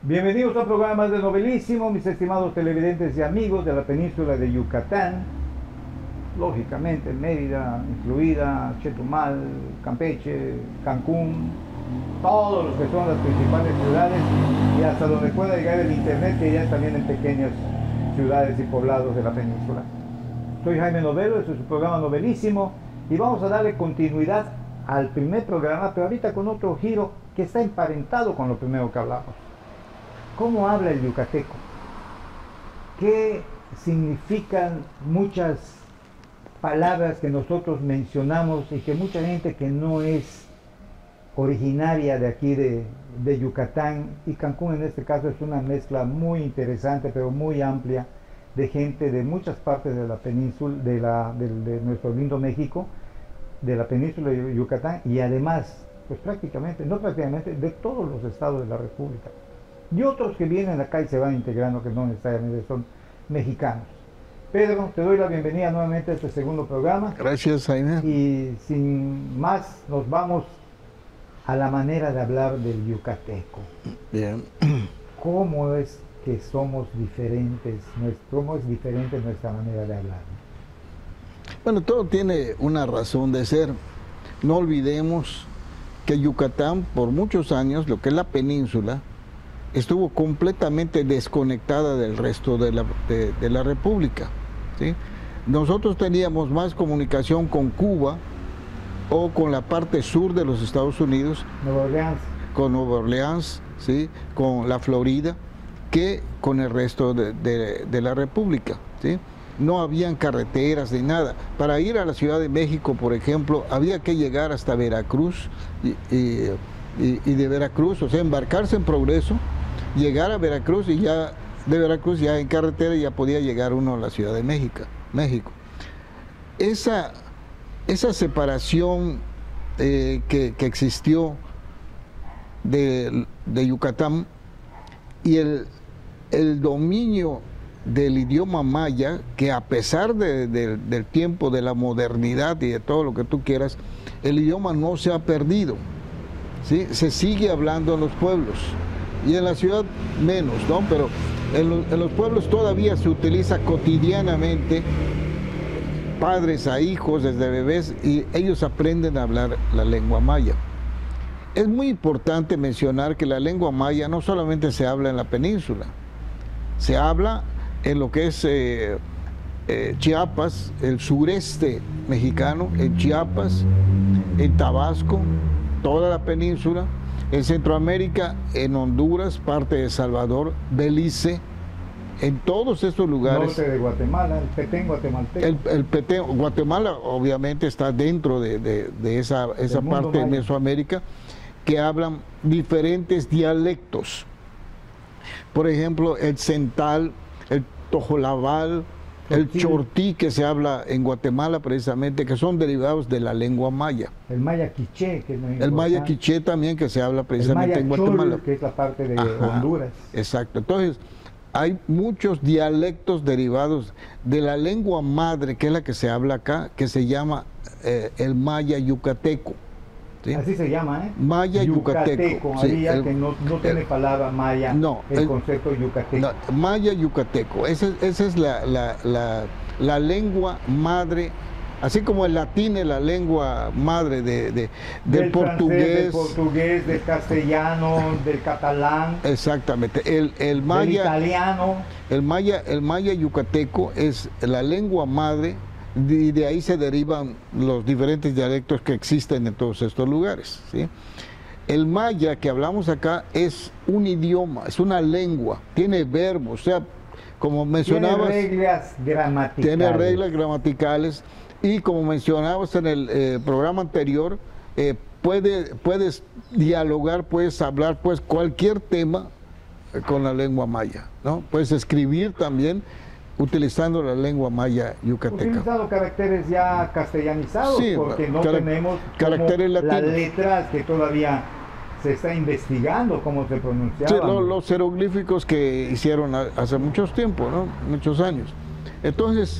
Bienvenidos a un programa más de Novelísimo, mis estimados televidentes y amigos de la península de Yucatán. Lógicamente, Mérida, incluida, Chetumal, Campeche, Cancún, todos los que son las principales ciudades y hasta donde pueda llegar el internet, que ya es también en pequeñas ciudades y poblados de la península. Soy Jaime Novelo, este es su programa Novelísimo y vamos a darle continuidad al primer programa, pero ahorita con otro giro que está emparentado con lo primero que hablamos. ¿Cómo habla el yucateco? ¿Qué significan muchas palabras que nosotros mencionamos y que mucha gente que no es originaria de aquí de Yucatán, y Cancún en este caso es una mezcla muy interesante pero muy amplia de gente de muchas partes de la península, de nuestro lindo México, de la península de Yucatán, y además, pues prácticamente de todos los estados de la República, y otros que vienen acá y se van integrando que no necesariamente son mexicanos. Pedro, te doy la bienvenida nuevamente a este segundo programa. Gracias, Jaime. Y sin más, nos vamos a la manera de hablar del yucateco. Bien. ¿Cómo es que somos diferentes? ¿Cómo es diferente nuestra manera de hablar? Bueno, todo tiene una razón de ser. No olvidemos que Yucatán, por muchos años, lo que es la península, estuvo completamente desconectada del resto de la República, ¿sí? Nosotros teníamos más comunicación con Cuba o con la parte sur de los Estados Unidos, Nueva Orleans, con Nueva Orleans, ¿sí? Con la Florida, que con el resto de la República, ¿sí? No habían carreteras ni nada. Para ir a la Ciudad de México, por ejemplo, había que llegar hasta Veracruz y de Veracruz, o sea, embarcarse en Progreso, llegar a Veracruz y ya de Veracruz ya en carretera ya podía llegar uno a la Ciudad de México. Esa separación que existió de Yucatán y el dominio del idioma maya, que a pesar del tiempo, de la modernidad y de todo lo que tú quieras, el idioma no se ha perdido, ¿sí? Se sigue hablando en los pueblos. Y en la ciudad menos, ¿no? Pero en los pueblos todavía se utiliza cotidianamente, padres a hijos, desde bebés, y ellos aprenden a hablar la lengua maya. Es muy importante mencionar que la lengua maya no solamente se habla en la península, se habla en lo que es Chiapas, el sureste mexicano, en Chiapas, en Tabasco, toda la península, en Centroamérica, en Honduras, parte de Salvador, Belice, en todos estos lugares. Norte de Guatemala, el Petén guatemalteco. El Petén, Guatemala obviamente está dentro de esa parte de Mesoamérica, que hablan diferentes dialectos. Por ejemplo, el cental, el tojolabal, el chortí, que se habla en Guatemala precisamente, que son derivados de la lengua maya. El maya quiché, que no es el maya quiché también, que se habla precisamente en Guatemala. Chol, que es la parte de Honduras. Exacto. Entonces, hay muchos dialectos derivados de la lengua madre, que es la que se habla acá, que se llama el maya yucateco. ¿Sí? Así se llama, ¿eh? Maya yucateco. Sí, que no tiene palabra maya, no, el concepto yucateco. No, maya yucateco, esa es la lengua madre, así como el latín es la lengua madre del portugués. Del portugués, del castellano, del catalán. Exactamente. El maya, del italiano. El maya yucateco es la lengua madre, y de ahí se derivan los diferentes dialectos que existen en todos estos lugares, ¿sí? El maya que hablamos acá es un idioma, es una lengua, tiene verbos, o sea, como mencionabas, tiene reglas gramaticales, y como mencionabas en el programa anterior, puedes dialogar, puedes hablar pues cualquier tema con la lengua maya, ¿no? Puedes escribir también utilizando la lengua maya yucateca. Utilizando caracteres ya castellanizados, sí, porque no tenemos caracteres latinos. Las letras que todavía se está investigando cómo se pronunciaban. Sí, los jeroglíficos que hicieron hace muchos tiempos, ¿no? Muchos años. Entonces,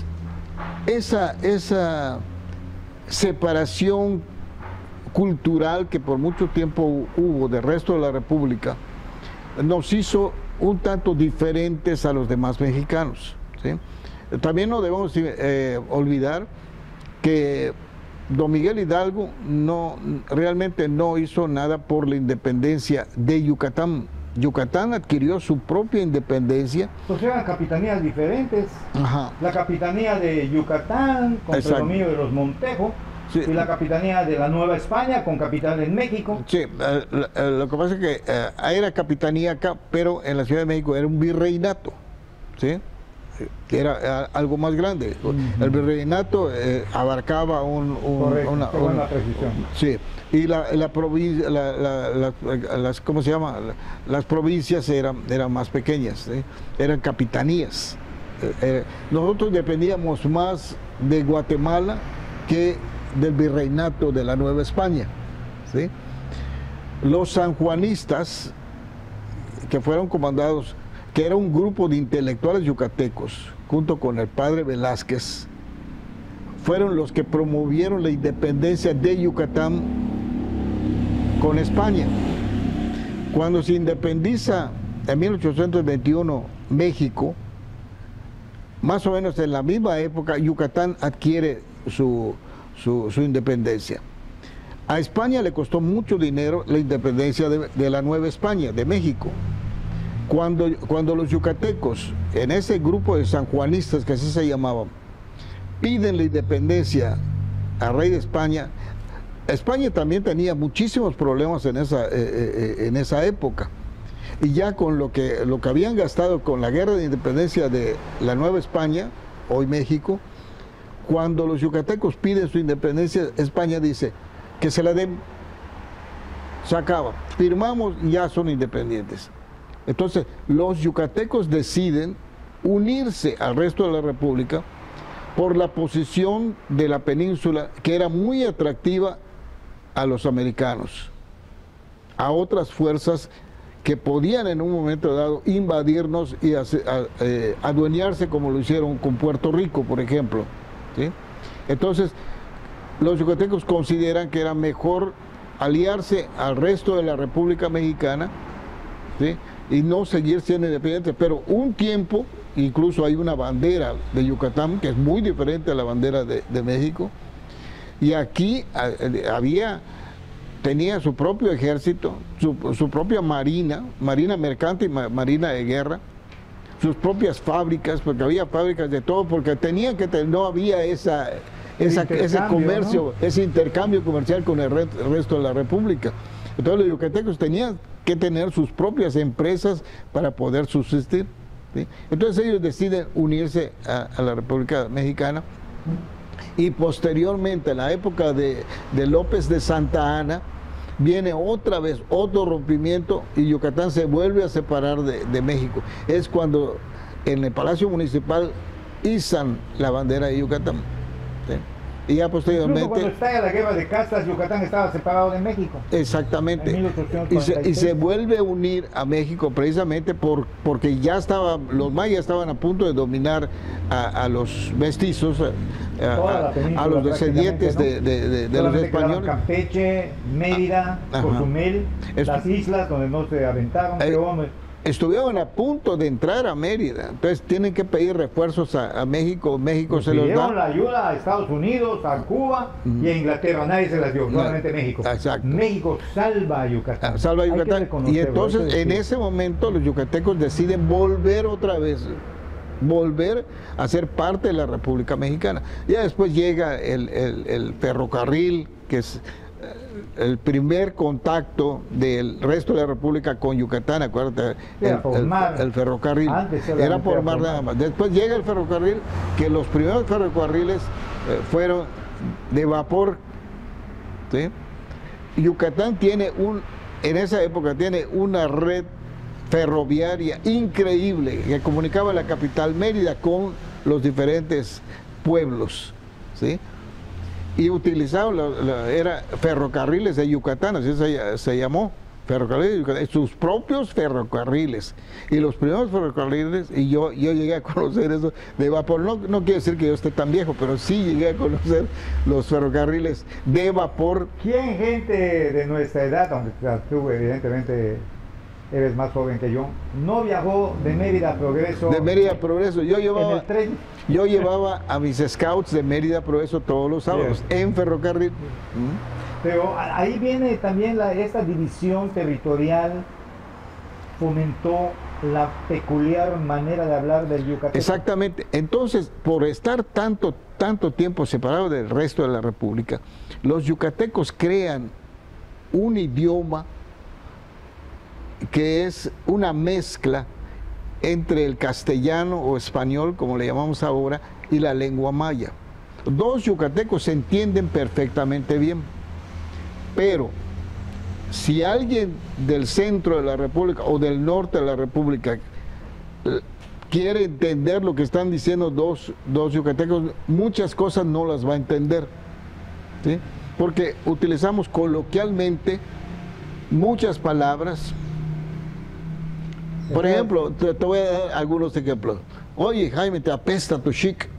esa separación cultural que por mucho tiempo hubo del resto de la República, nos hizo un tanto diferentes a los demás mexicanos, ¿sí? También no debemos olvidar que don Miguel Hidalgo realmente no hizo nada por la independencia de Yucatán. Yucatán adquirió su propia independencia. Pues eran capitanías diferentes. Ajá. La capitanía de Yucatán con predominio de los Montejo, sí, y la capitanía de la Nueva España con capital en México. Sí, lo que pasa es que era capitanía acá, pero en la Ciudad de México era un virreinato, ¿sí? Que era algo más grande. El virreinato abarcaba una precisión. Sí, y la provincia, ¿cómo se llama? Las provincias eran más pequeñas, ¿sí? Eran capitanías. Nosotros dependíamos más de Guatemala que del virreinato de la Nueva España, ¿sí? Los sanjuanistas, que fueron comandados, que era un grupo de intelectuales yucatecos, junto con el padre Velázquez, fueron los que promovieron la independencia de Yucatán con España. Cuando se independiza en 1821 México, más o menos en la misma época, Yucatán adquiere su independencia. A España le costó mucho dinero la independencia de la Nueva España, de México. Cuando los yucatecos, en ese grupo de sanjuanistas, que así se llamaban, piden la independencia al rey de España, España también tenía muchísimos problemas en esa época. Y ya con lo que habían gastado con la guerra de independencia de la Nueva España, hoy México, cuando los yucatecos piden su independencia, España dice que se la den, se acaba, firmamos y ya son independientes. Entonces, los yucatecos deciden unirse al resto de la República por la posición de la península, que era muy atractiva a los americanos, a otras fuerzas que podían en un momento dado invadirnos y adueñarse, como lo hicieron con Puerto Rico, por ejemplo, ¿sí? Entonces, los yucatecos consideran que era mejor aliarse al resto de la República Mexicana, ¿sí? Y no seguir siendo independientes, pero un tiempo, incluso hay una bandera de Yucatán que es muy diferente a la bandera de México, y aquí tenía su propio ejército, su propia marina mercante y marina de guerra, sus propias fábricas, porque había fábricas de todo, porque no había ese comercio, ¿no? Ese intercambio comercial con el resto de la República. Entonces los yucatecos tenían que tener sus propias empresas para poder subsistir, ¿sí? Entonces ellos deciden unirse a la República Mexicana, y posteriormente, en la época de López de Santa Anna, viene otra vez otro rompimiento y Yucatán se vuelve a separar de México. Es cuando en el Palacio Municipal izan la bandera de Yucatán, ¿sí? Y ya posteriormente... Incluso cuando estalla la guerra de castas, Yucatán estaba separado de México. Exactamente. Y se vuelve a unir a México precisamente porque ya los mayas estaban a punto de dominar a los mestizos, a los descendientes, ¿no? de los españoles. Campeche, Mérida, Cozumel, las islas donde no se aventaron. Estuvieron a punto de entrar a Mérida, entonces tienen que pedir refuerzos a México. México se los da. La ayuda a Estados Unidos, a Cuba y a Inglaterra, nadie se las dio, solamente México. Exacto. México salva a Yucatán. Salva a Yucatán. Y entonces en ese momento los yucatecos deciden volver otra vez, volver a ser parte de la República Mexicana. Ya después llega el ferrocarril, que es el primer contacto del resto de la República con Yucatán. Acuérdate, el ferrocarril era por mar nada más. Después llega el ferrocarril, que los primeros ferrocarriles fueron de vapor, ¿sí? Yucatán en esa época tiene una red ferroviaria increíble que comunicaba la capital Mérida con los diferentes pueblos, ¿sí? Y utilizaban era ferrocarriles de Yucatán, así se llamó, ferrocarriles de Yucatán, sus propios ferrocarriles. Y los primeros ferrocarriles, y yo llegué a conocer eso de vapor, no quiere decir que yo esté tan viejo, pero sí llegué a conocer los ferrocarriles de vapor. ¿Quién, gente de nuestra edad, aunque tú evidentemente eres más joven que yo, no viajó de Mérida a Progreso. De Mérida a Progreso. En el tren. Yo llevaba a mis scouts de Mérida a Progreso todos los sábados, en ferrocarril. Pero ahí viene también esta división territorial, fomentó la peculiar manera de hablar del yucateco. Exactamente. Entonces, por estar tanto tiempo separados del resto de la República, los yucatecos crean un idioma que es una mezcla entre el castellano o español, como le llamamos ahora, y la lengua maya. Dos yucatecos se entienden perfectamente bien, pero si alguien del centro de la República o del norte de la República quiere entender lo que están diciendo dos yucatecos, muchas cosas no las va a entender, ¿sí? Porque utilizamos coloquialmente muchas palabras. Por ejemplo, te voy a dar algunos ejemplos. Oye, Jaime, te apesta tu chic.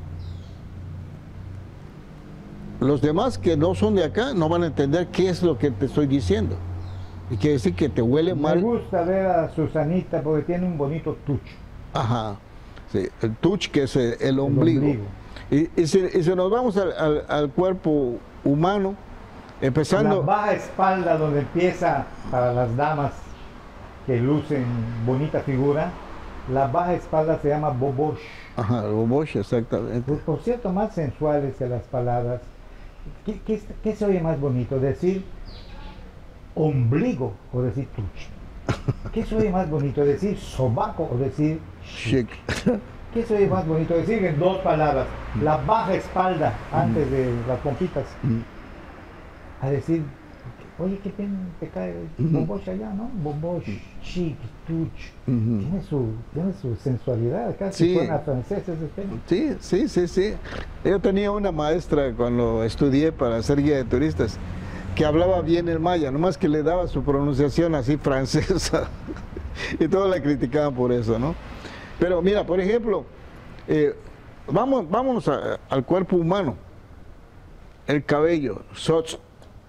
Los demás que no son de acá no van a entender qué es lo que te estoy diciendo. Y quiere decir que te huele mal. Me gusta ver a Susanita porque tiene un bonito tuch. Ajá, sí, el tuch, que es el ombligo. Y si nos vamos al cuerpo humano, empezando... La baja espalda, donde empieza, para las damas que lucen bonita figura, la baja espalda se llama bobosh. Ajá, el bobosh, exactamente. Por cierto, más sensuales que las palabras. ¿Qué se oye más bonito? ¿Decir ombligo o decir tuch? ¿Qué se oye más bonito? ¿Decir sobaco o decir chic? ¿Qué se oye más bonito? Decir en dos palabras, la baja espalda antes de las pompitas, a decir, oye, qué pena te cae bobosh allá, ¿no? Bobosh, chic, tuch. Tiene su sensualidad, casi suena francés ese tema. Sí. Yo tenía una maestra cuando estudié para ser guía de turistas que hablaba bien el maya, nomás que le daba su pronunciación así francesa y todos la criticaban por eso, ¿no? Pero mira, por ejemplo, vámonos al cuerpo humano. El cabello, sots.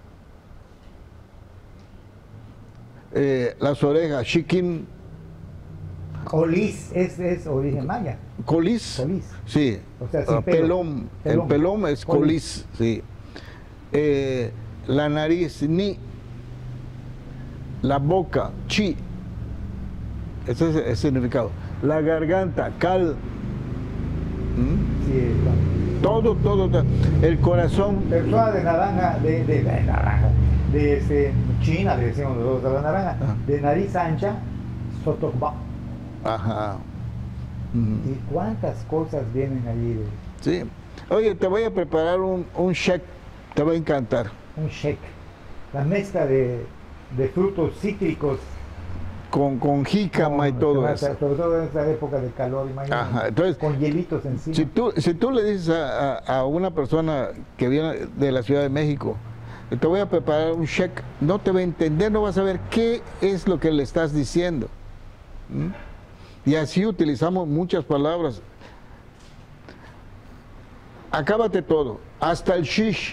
Las orejas, chiquín. Colis es origen maya. Colis. Sí. O sea, sin pelón. El pelón es colis, sí. La nariz, ni. La boca, chi. Ese es el significado. La garganta, cal. Sí, todo. El corazón. Persona de naranja, de China, le decimos nosotros a la naranja, de nariz ancha, sotokba. Ajá. ¿Y cuántas cosas vienen allí? Sí. Oye, te voy a preparar un shake, te va a encantar. Un shake. La mezcla de frutos cítricos. Con jícama y todo eso. Sobre todo en esa época de calor, imagínate. Entonces, con hielitos encima. Si tú le dices a una persona que viene de la Ciudad de México, te voy a preparar un shake, no te va a entender, no vas a saber qué es lo que le estás diciendo. Y así utilizamos muchas palabras. Acábate todo, hasta el shish.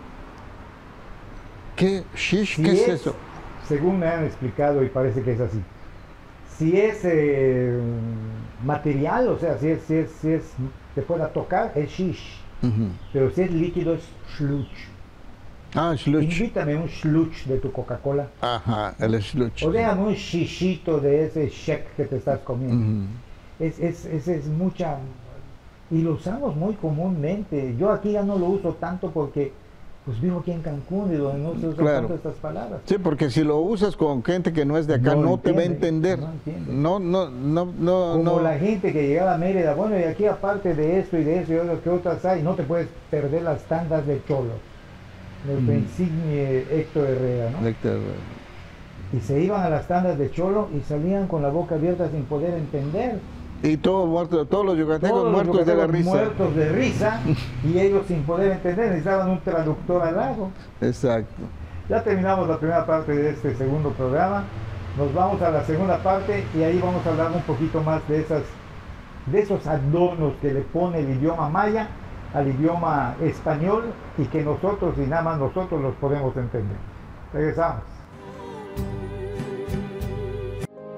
¿Qué shish? ¿Qué es eso? Según me han explicado, y parece que es así. Si es material, o sea, si es se pueda tocar, es shish. Pero si es líquido, es shluch. Ah, shluch. Invítame un shluch de tu Coca-Cola. Ajá, el shluch. O déjame un shishito de ese shake que te estás comiendo. Es mucha... Y lo usamos muy comúnmente. Yo aquí ya no lo uso tanto porque pues vivo aquí en Cancún y donde no se usan tanto estas palabras. Sí, porque si lo usas con gente que no es de acá, no te va a entender. No entiende. Como la gente que llegaba a Mérida, bueno, y aquí aparte de esto y de eso y de ¿qué otras hay? No te puedes perder las tandas de cholo. Nuestro insigne Héctor Herrera, ¿no? Héctor Herrera. Y se iban a las tandas de cholo y salían con la boca abierta sin poder entender. Y todos los yucatecos muertos de la risa. Muertos de risa y ellos sin poder entender, necesitaban un traductor al lado. Exacto. Ya terminamos la primera parte de este segundo programa. Nos vamos a la segunda parte y ahí vamos a hablar un poquito más de esos adornos que le pone el idioma maya al idioma español y que nosotros y nada más nosotros los podemos entender. Regresamos.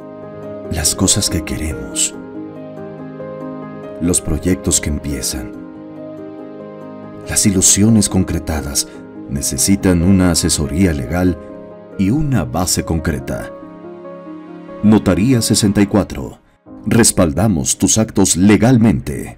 las cosas que queremos, los proyectos que empiezan, las ilusiones concretadas necesitan una asesoría legal y una base concreta. Notaría 64. Respaldamos tus actos legalmente.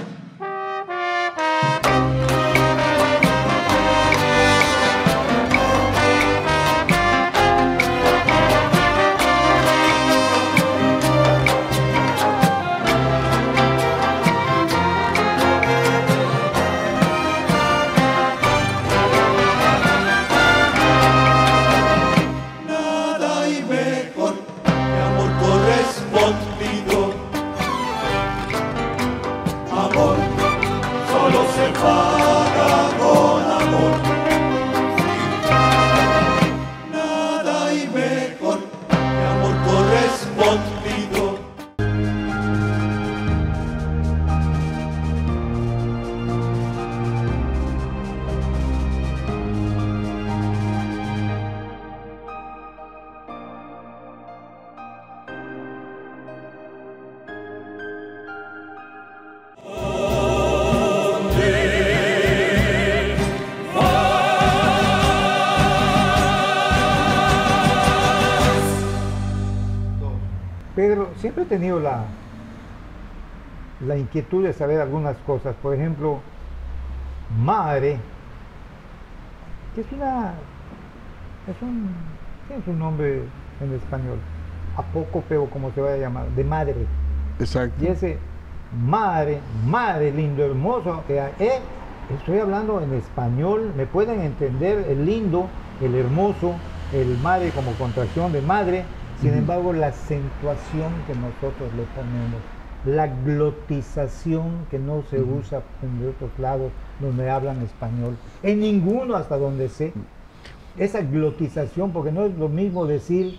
Pedro, siempre he tenido la inquietud de saber algunas cosas. Por ejemplo, madre, que es un nombre en español, apócope o como se vaya a llamar, de madre. Exacto. Y ese madre, lindo, hermoso, estoy hablando en español, me pueden entender el lindo, el hermoso, el madre como contracción de madre. Sin embargo, la acentuación que nosotros le ponemos, la glotización que no se usa en otros lados donde hablan español, en ninguno hasta donde sé, esa glotización, porque no es lo mismo decir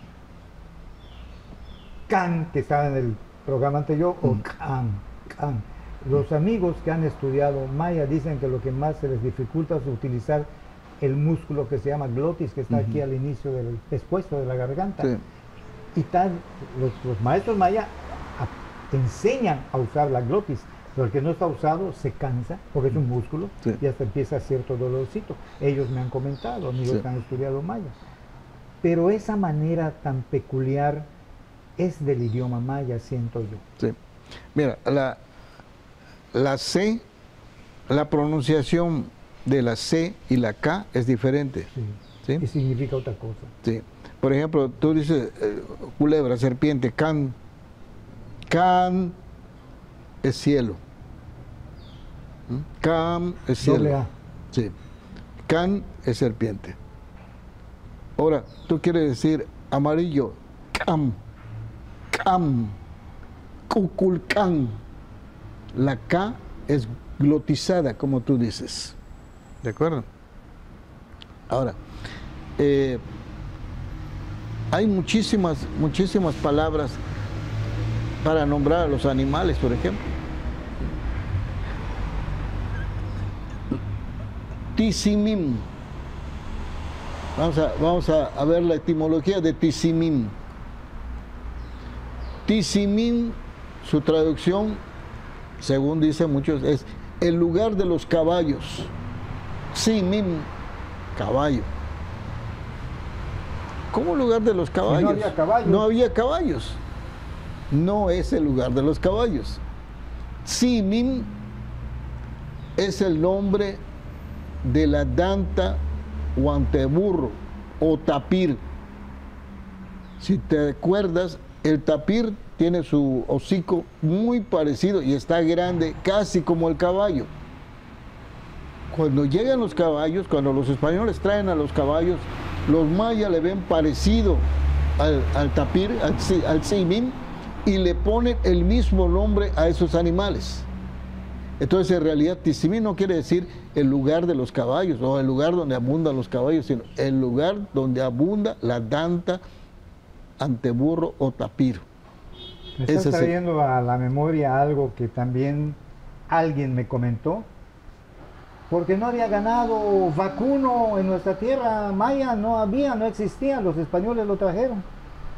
can, que estaba en el programa anterior, o can. Los amigos que han estudiado maya dicen que lo que más se les dificulta es utilizar el músculo que se llama glotis, que está aquí al inicio del expuesto de la garganta. Sí. Y los maestros mayas te enseñan a usar la glotis, pero el que no está usado se cansa, porque es un músculo, y hasta empieza cierto dolorcito. Ellos me han comentado, amigos que han estudiado maya. Pero esa manera tan peculiar es del idioma maya, siento yo. Sí. Mira, la C, la pronunciación de la C y la K es diferente. Sí. Y significa otra cosa. Sí. Por ejemplo, tú dices culebra, serpiente, can es cielo. Can es cielo. Doble A. Sí. Can es serpiente. Ahora, tú quieres decir amarillo, cam, cuculcán. La K es glotizada, como tú dices. ¿De acuerdo? Ahora, hay muchísimas palabras para nombrar a los animales, por ejemplo. Tisimim. Vamos a ver la etimología de Tisimim. Tisimim, su traducción, según dicen muchos, es el lugar de los caballos. Simim, caballo. ¿Cómo lugar de los caballos? Si no había caballos. No había caballos. No es el lugar de los caballos. Simim es el nombre de la danta o anteburro o tapir. Si te acuerdas, el tapir tiene su hocico muy parecido y está grande, casi como el caballo. Cuando llegan los caballos, cuando los españoles traen a los caballos, los mayas le ven parecido al tapir, al simim, y le ponen el mismo nombre a esos animales. Entonces, en realidad, Tisimim no quiere decir el lugar de los caballos o el lugar donde abundan los caballos, sino el lugar donde abunda la danta, anteburro o tapir. Me está trayendo a la memoria algo que también alguien me comentó, porque no había ganado vacuno en nuestra tierra maya, no existía, los españoles lo trajeron.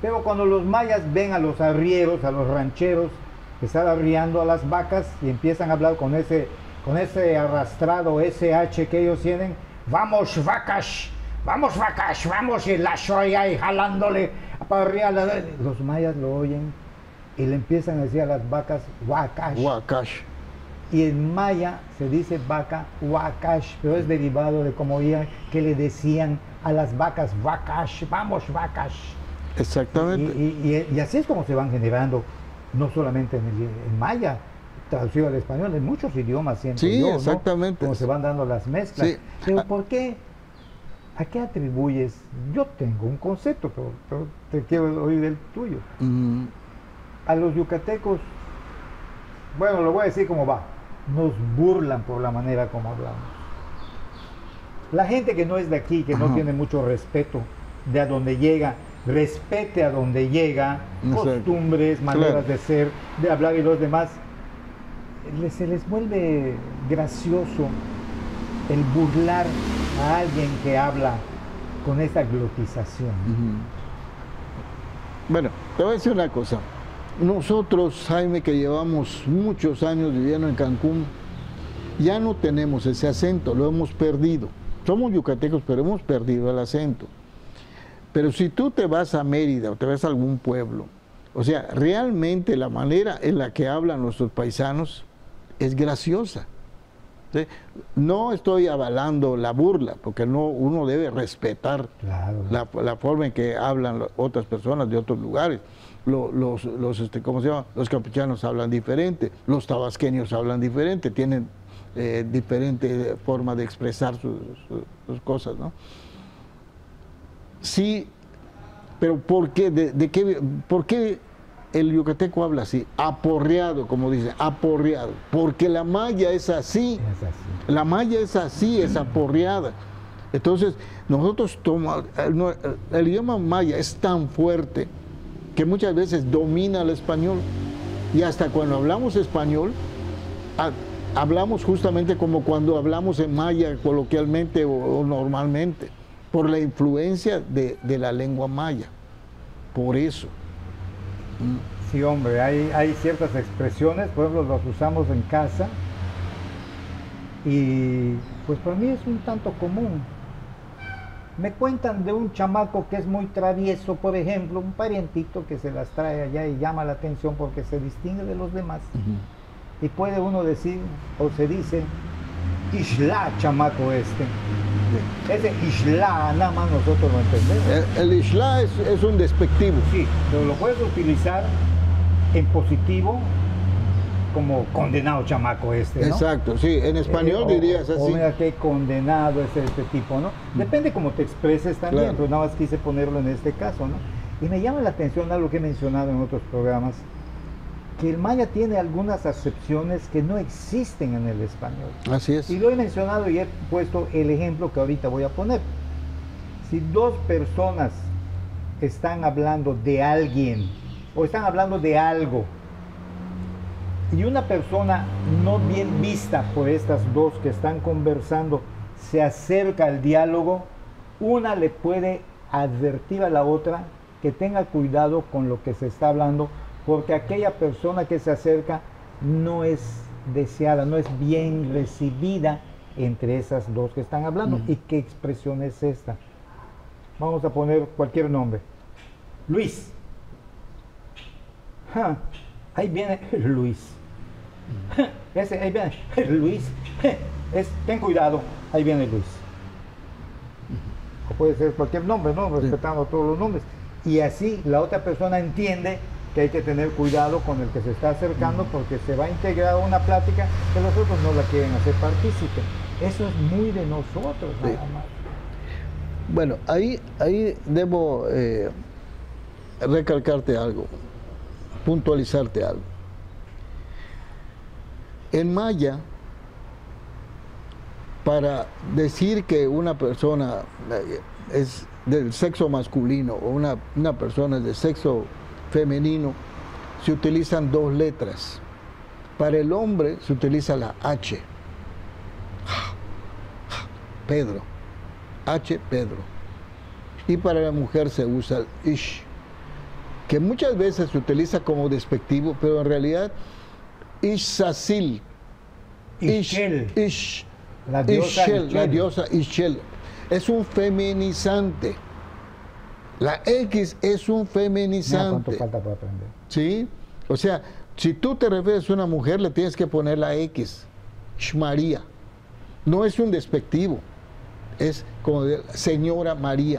Pero cuando los mayas ven a los arrieros, a los rancheros, que están arriando a las vacas y empiezan a hablar con ese arrastrado SH que ellos tienen, vamos vacas, y la soya ahí jalándole para arriba. Los mayas lo oyen y le empiezan a decir a las vacas, huacash. Huacash. Y en maya se dice vaca, huacash, pero es derivado de como oían que le decían a las vacas, vacash, vamos vacas. Exactamente. Y así es como se van generando, no solamente en maya, traducido al español, en muchos idiomas siento Sí, yo, exactamente. ¿no? Como se van dando las mezclas. Sí. Pero ¿por qué? ¿A qué atribuyes? Yo tengo un concepto, pero te quiero oír el tuyo. A los yucatecos, bueno, lo voy a decir como va, nos burlan por la manera como hablamos. La gente que no es de aquí, que no tiene mucho respeto de a donde llega, respete a donde llega, costumbres, maneras de ser, de hablar y los demás, se les vuelve gracioso el burlar a alguien que habla con esa glotización. Bueno, te voy a decir una cosa. Nosotros, Jaime, que llevamos muchos años viviendo en Cancún, ya no tenemos ese acento, lo hemos perdido. Somos yucatecos, pero hemos perdido el acento. Pero si tú te vas a Mérida o te vas a algún pueblo, o sea, realmente la manera en la que hablan nuestros paisanos es graciosa. ¿Sí? No estoy avalando la burla, porque uno debe respetar la forma en que hablan otras personas de otros lugares. ¿Cómo se llama? Los campechanos hablan diferente, los tabasqueños hablan diferente, tienen diferente forma de expresar sus cosas, ¿no? Sí, pero ¿por qué? ¿Por qué el yucateco habla así? Aporreado, como dice, aporreado. Porque la maya es así. La maya es así, es aporreada. Entonces, nosotros el idioma maya es tan fuerte que muchas veces domina el español. Y hasta cuando hablamos español, hablamos justamente como cuando hablamos en maya coloquialmente o normalmente, por la influencia de la lengua maya. Por eso. Sí, hombre, hay ciertas expresiones, por ejemplo, las usamos en casa y pues para mí es un tanto común. Me cuentan de un chamaco que es muy travieso, por ejemplo, un parientito que se las trae allá y llama la atención porque se distingue de los demás. Y puede uno decir, o se dice, Ixlá, chamaco este. Ese Ixlá, nada más nosotros lo entendemos. El Ixlá es un despectivo. Sí, pero lo puedes utilizar en positivo como condenado chamaco este, ¿no? Exacto, sí, en español dirías así. O mira qué condenado es este tipo, ¿no? Depende cómo te expreses también, pero nada más quise ponerlo en este caso, ¿no? Y me llama la atención algo que he mencionado en otros programas, que el maya tiene algunas acepciones que no existen en el español. Así es. Y lo he mencionado y he puesto el ejemplo que ahorita voy a poner. Si dos personas están hablando de alguien o están hablando de algo y una persona no bien vista por estas dos que están conversando se acerca al diálogo, una le puede advertir a la otra que tenga cuidado con lo que se está hablando, porque aquella persona que se acerca no es deseada, no es bien recibida entre esas dos que están hablando. ¿Y qué expresión es esta? Vamos a poner cualquier nombre. Luis. Ahí viene Luis. Ahí viene Luis. Ten cuidado, ahí viene Luis. O puede ser cualquier nombre, ¿no? Respetando todos los nombres. Y así la otra persona entiende que hay que tener cuidado con el que se está acercando porque se va a integrar a una plática que los otros no la quieren hacer partícipe. Eso es muy de nosotros, nada más. Bueno, ahí debo recalcarte algo, puntualizarte algo. En maya, para decir que una persona es del sexo masculino o una persona es del sexo femenino, se utilizan dos letras. Para el hombre se utiliza la H. Pedro. H, Pedro. Y para la mujer se usa el Ish. que muchas veces se utiliza como despectivo, pero en realidad Ixazil, Ixchel, la diosa Ixchel, es un feminizante. La X es un feminizante. Mira cuánto falta para aprender. ¿Sí? O sea, si tú te refieres a una mujer, le tienes que poner la X, María. No es un despectivo, es como de señora María.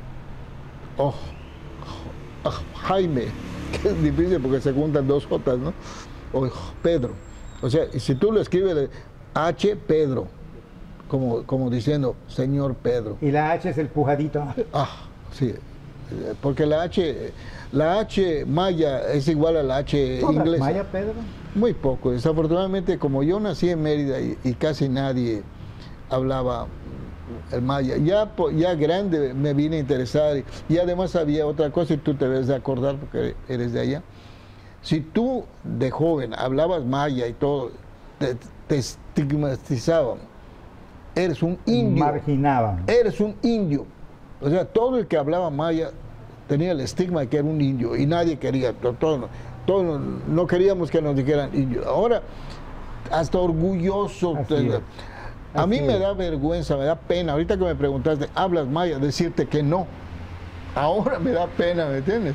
Jaime, que es difícil porque se juntan dos Jotas, ¿no? O Pedro. O sea, si tú lo escribes H, Pedro, como diciendo señor Pedro. Y la H es el pujadito. Sí, porque la H maya es igual a la H inglesa. ¿Maya, Pedro? Muy poco. Desafortunadamente, como yo nací en Mérida y casi nadie hablaba el maya, ya grande me vine a interesar y además había otra cosa y tú te debes de acordar porque eres de allá. Si tú de joven hablabas maya y todo, te estigmatizaban. Eres un indio. Marginaban. Eres un indio. O sea, todo el que hablaba maya tenía el estigma de que era un indio y nadie quería, todos no queríamos que nos dijeran indio. Ahora, hasta orgulloso. A mí me da vergüenza, me da pena. Ahorita que me preguntaste, ¿hablas maya? Decirte que no. Ahora me da pena, ¿me entiendes?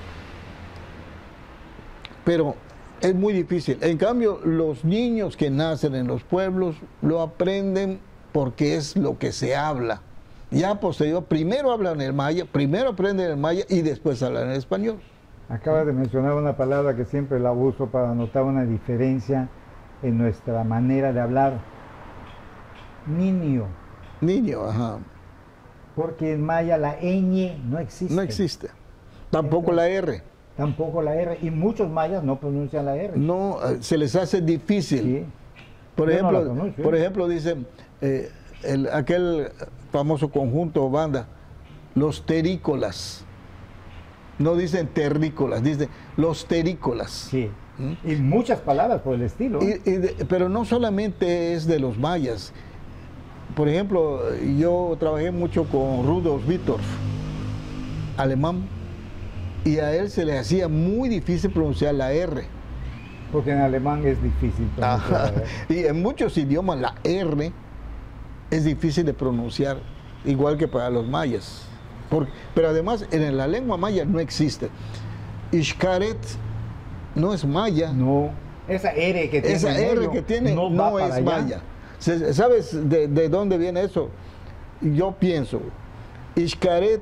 Pero es muy difícil. En cambio, los niños que nacen en los pueblos lo aprenden porque es lo que se habla. Ya posterior, primero hablan el maya, primero aprenden el maya y después hablan el español. Acabas de mencionar una palabra que siempre la uso para notar una diferencia en nuestra manera de hablar. Niño. Niño, ajá. Porque en maya la ñ no existe. No existe. Tampoco la R. Tampoco la R. Y muchos mayas no pronuncian la R. No, se les hace difícil. Sí. Por ejemplo, dicen aquel famoso conjunto o banda, los terrícolas. No dicen terrícolas, dicen los terrícolas. Sí. Y muchas palabras por el estilo. Pero no solamente es de los mayas. Por ejemplo, yo trabajé mucho con Rudolf Vittorf, alemán, y a él se le hacía muy difícil pronunciar la R. Porque en alemán es difícil pronunciar. Y en muchos idiomas la R es difícil de pronunciar, igual que para los mayas. Pero además en la lengua maya no existe. Xcaret no es maya. No, esa R que tiene, no es maya. ¿Sabes de dónde viene eso? Yo pienso, Xcaret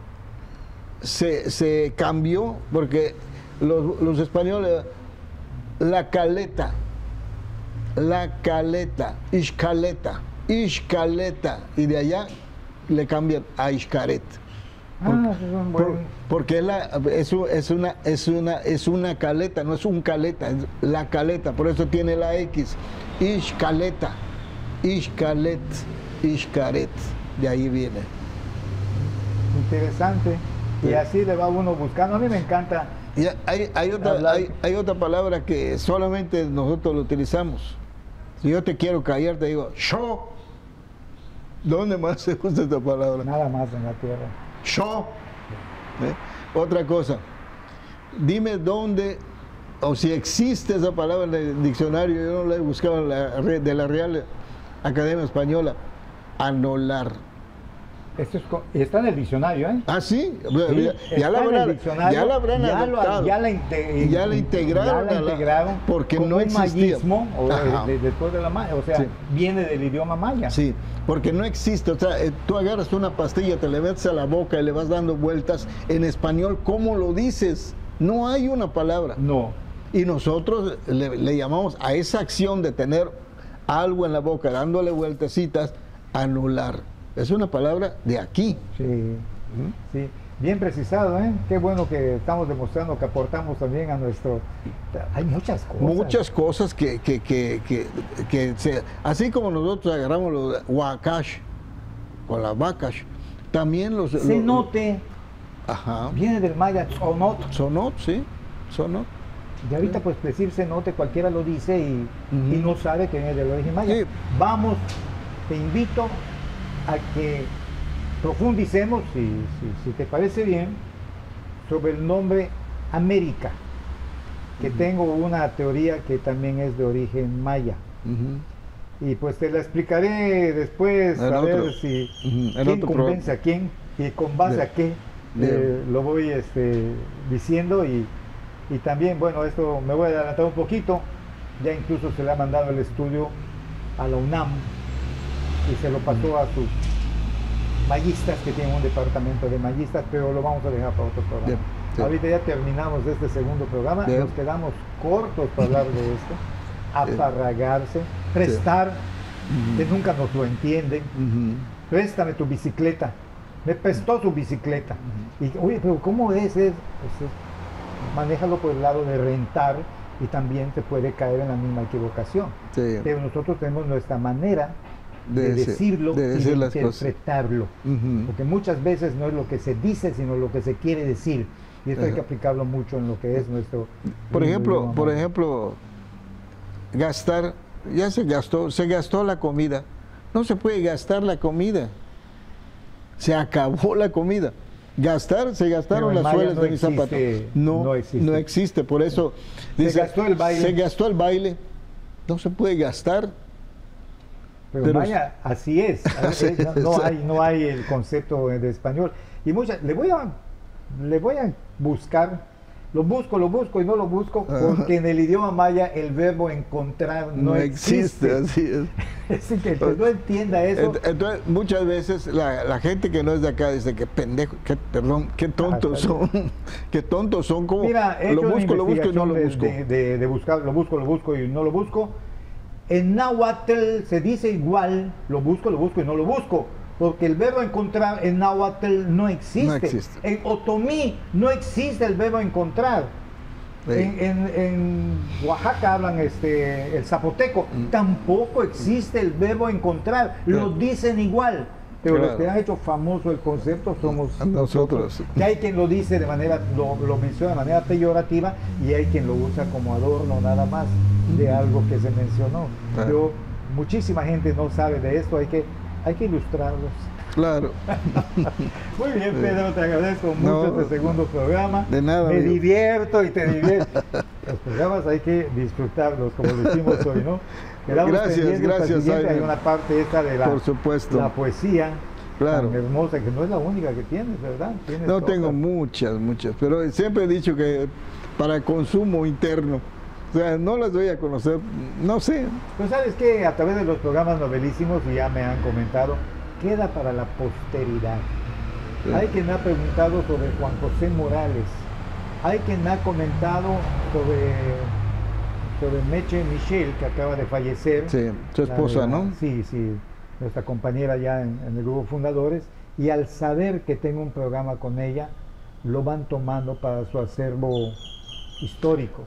se cambió porque los españoles, la caleta, Xcaleta, y de allá le cambian a Xcaret. Porque es una caleta, no es un caleta, es la caleta, por eso tiene la X. Xcaleta, Xcaret, de ahí viene. Interesante. Y así le va uno buscando. A mí me encanta. Y hay otra palabra que solamente nosotros lo utilizamos. Si yo te quiero callar, te digo, yo. ¿Dónde más se usa esta palabra? Nada más en la tierra. Yo. Otra cosa. Dime dónde, o si existe esa palabra en el diccionario, yo no la he buscado en de la Real Academia Española. Anular. Esto está en el diccionario, ¿eh? Ah, sí, ya la habrán adoptado. Ya la integraron porque como no existía. Mayismo, después de la maya, o sea, sí, viene del idioma maya. Sí, porque no existe, o sea, tú agarras una pastilla, te le metes a la boca y le vas dando vueltas en español, ¿cómo lo dices? No hay una palabra. No. Y nosotros le llamamos a esa acción de tener algo en la boca, dándole vueltecitas, anular. Es una palabra de aquí. Sí, sí. Bien precisado, ¿eh? Qué bueno que estamos demostrando que aportamos también a nuestro... Hay muchas cosas. Muchas cosas que así como nosotros agarramos los huacash con las vacas, también los... Cenote. Ajá. Viene del maya sonot. Sonot, sí. Sonot. Y ahorita pues decir cenote cualquiera lo dice y no sabe que viene del origen maya. Sí. Vamos, te invito a que profundicemos, si te parece bien, sobre el nombre América, que tengo una teoría que también es de origen maya. Y pues te la explicaré después, a ver si quién convence a quién y con base a qué lo voy diciendo. Y también, bueno, esto me voy a adelantar un poquito, ya incluso se le ha mandado el estudio a la UNAM y se lo pasó a sus mayistas, que tienen un departamento de mayistas, pero lo vamos a dejar para otro programa. Ahorita ya terminamos este segundo programa, nos quedamos cortos para hablar de esto, aparragarse, prestar, que nunca nos lo entienden, préstame tu bicicleta, me prestó su bicicleta, y oye, pero ¿cómo es? Pues manéjalo por el lado de rentar y también te puede caer en la misma equivocación, pero nosotros tenemos nuestra manera de decirlo y de interpretarlo, porque muchas veces no es lo que se dice, sino lo que se quiere decir. Y esto hay que aplicarlo mucho en lo que es nuestro... Por ejemplo, gastar, ya se gastó la comida. No se puede gastar la comida. Se acabó la comida. Se gastaron las suelas de mi zapato. No existe. Por eso se gastó el baile. Se gastó el baile. No se puede gastar. Pero vaya, así es. No hay el concepto de español. Y le voy a buscar, lo busco y no lo busco, porque en el idioma maya el verbo encontrar no existe. Así es. Es decir, que no entienda eso. Entonces, muchas veces la gente que no es de acá dice que pendejo, qué tontos son, qué tontos son, como mira, lo busco y no lo busco. De buscar, lo busco y no lo busco. En náhuatl se dice igual, lo busco y no lo busco. Porque el verbo encontrar en náhuatl no existe. En otomí no existe el verbo encontrar. En Oaxaca hablan el zapoteco. Tampoco existe el verbo encontrar. Lo dicen igual. Pero los que han hecho famoso el concepto somos nosotros. Que hay quien lo dice de manera, lo menciona de manera peyorativa, y hay quien lo usa como adorno nada más de algo que se mencionó. Pero muchísima gente no sabe de esto. Hay que ilustrarlos. Claro. Muy bien, Pedro, te agradezco mucho este segundo programa. De nada. Me divierto y te divierto. Los programas hay que disfrutarlos, como lo hicimos hoy, ¿no? Gracias. Hay una parte esta de por supuesto, la poesía tan hermosa, que no es la única que tienes, ¿verdad? No, tengo muchas, pero siempre he dicho que para consumo interno. O sea, no las voy a conocer, no sé. Pues sabes que a través de los programas novelísimos, y ya me han comentado, queda para la posteridad. Hay quien me ha preguntado sobre Juan José Morales. Hay quien me ha comentado sobre Meche Michel, que acaba de fallecer. Sí, su esposa, ¿no? Sí, nuestra compañera ya en el grupo Fundadores. Y al saber que tengo un programa con ella, lo van tomando para su acervo histórico.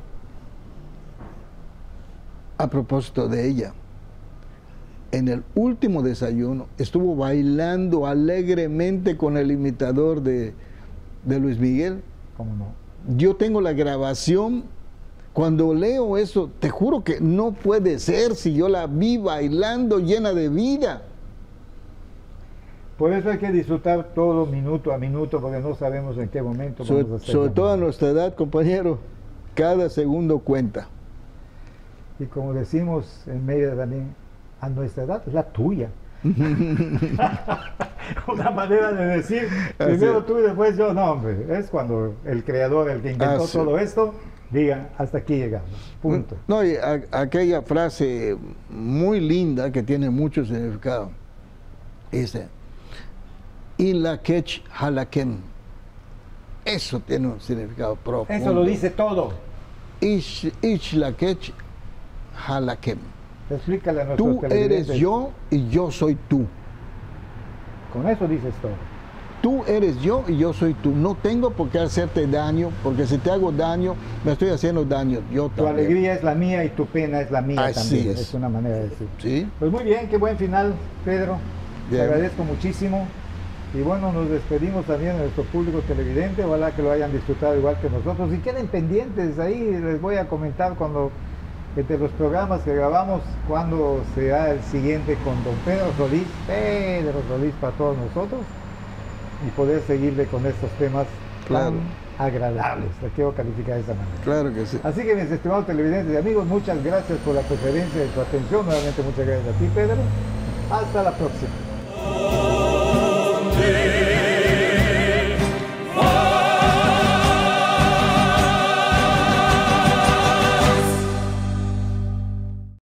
A propósito de ella, en el último desayuno estuvo bailando alegremente con el imitador de Luis Miguel. ¿Cómo no? Yo tengo la grabación. Cuando leo eso, te juro que no puede ser si yo la vi bailando llena de vida. Por eso hay que disfrutar todo minuto a minuto, porque no sabemos en qué momento vamos a hacer. Sobre todo a nuestra edad, compañero, cada segundo cuenta. Y como decimos en Mérida también, a nuestra edad es la tuya. Una manera de decir, primero tú y después yo. No, hombre, es cuando el creador, el que inventó todo esto, diga, hasta aquí llegamos, punto. No, y aquella frase muy linda que tiene mucho significado, dice, Ilakech halakem. Eso tiene un significado profundo. Eso lo dice todo. Ichlakech halakem. Explícale a nuestros Tú eres yo y yo soy tú. Con eso dices todo. Tú eres yo y yo soy tú. No tengo por qué hacerte daño, porque si te hago daño, me estoy haciendo daño yo también. Tu alegría es la mía y tu pena es la mía. Así también. Es una manera de decir. Sí. Pues muy bien, qué buen final, Pedro. Bien. Te agradezco muchísimo. Y bueno, nos despedimos también de nuestro público televidente. Ojalá que lo hayan disfrutado igual que nosotros. Y queden pendientes ahí, les voy a comentar cuando, entre los programas que grabamos, cuando será el siguiente con don Pedro Solís para todos nosotros, y poder seguirle con estos temas tan agradables, la quiero calificar de esa manera. Claro que sí. Así que mis estimados televidentes y amigos, muchas gracias por la preferencia y su atención. Nuevamente muchas gracias a ti, Pedro. Hasta la próxima.